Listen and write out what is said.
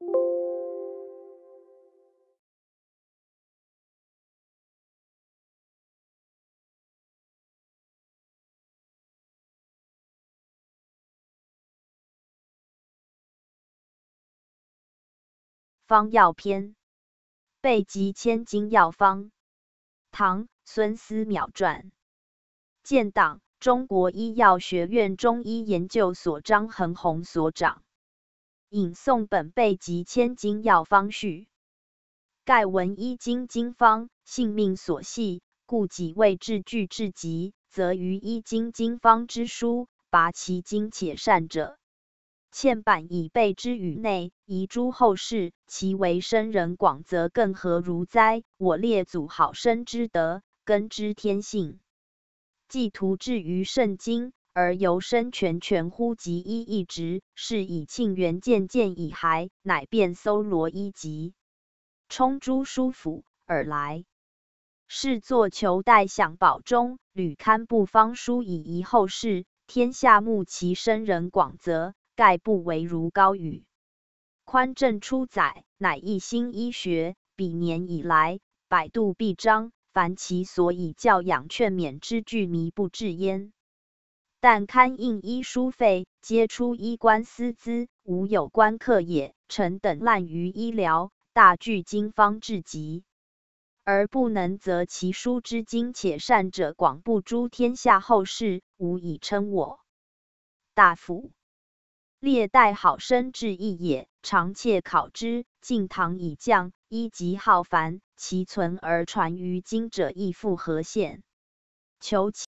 方药篇，备急千金药方。唐·孙思邈传。建党，中国医药学院中医研究所张衡宏所长。引宋本备急千金药方序。盖闻医经经方，性命所系，故己未至具至极，则于医经经方之书，拔其精且善者，嵌版以备之宇内，遗诸后世，其为生人广，则更何如哉？我列祖好生之德，根之天性，既图至于圣经，而由生全乎及医一职，是以庆元渐渐以骸，乃便搜罗医籍，充诸书府而来。是作求代享宝中，屡刊布方书以遗后世，天下慕其生人广，则盖不为如高语。宽正初载，乃一新医学，彼年以来，百度必章，凡其所以教养劝勉之句，靡不至焉。但刊印医书费，皆出医官私资，无有官客也。臣等滥于医疗，大具经方至极，而不能择其书之精且善者，广布诸天下后世，无以称我大夫。列代好生之意也，常切考之。晋唐以降，医籍浩繁，其存而传于今者亦复何限？求其